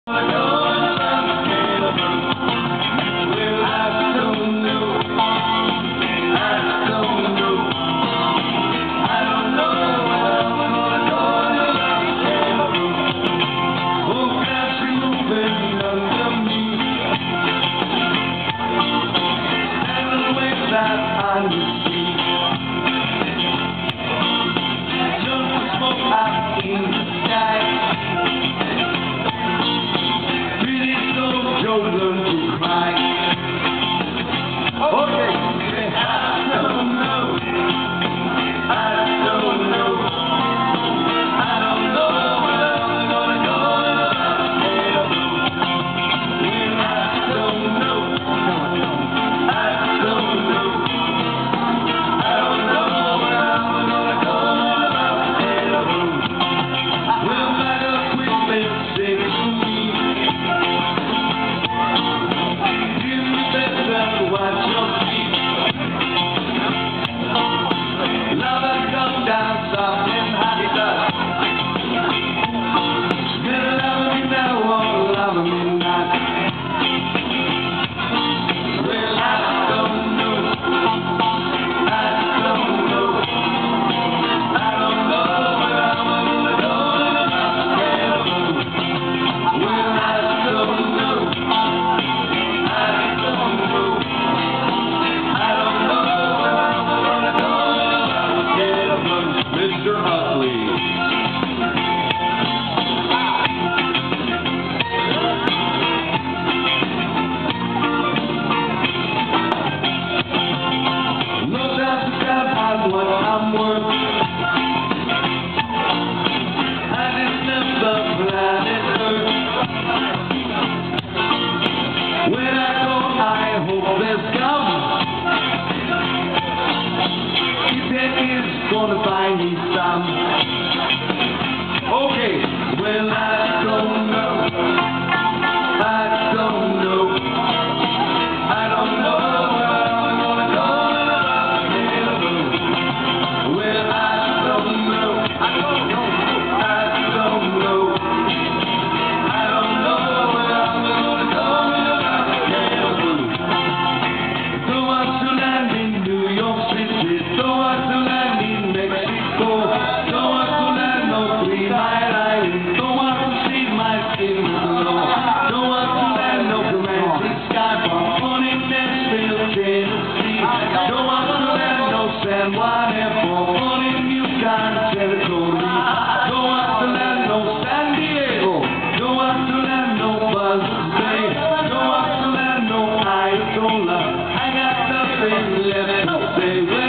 Gonna find me some. Okay, well I don't know. I don't know. I don't know where I'm gonna go. Well I don't know. I don't know. I don't know. I don't know where I'm gonna go. Don't want to land in New York City. Don't want to land in Mexico, don't want to land no 3 Mile Island, don't want to see my skin below, don't want to land no romantic skybound, born in Nashville, Tennessee, don't want to land no San Juan Airport, born in Yukon Territory, don't want to land no San Diego, don't want to land no Buzzards Bay, don't want to land no Ayatollah, I got nothing left to say.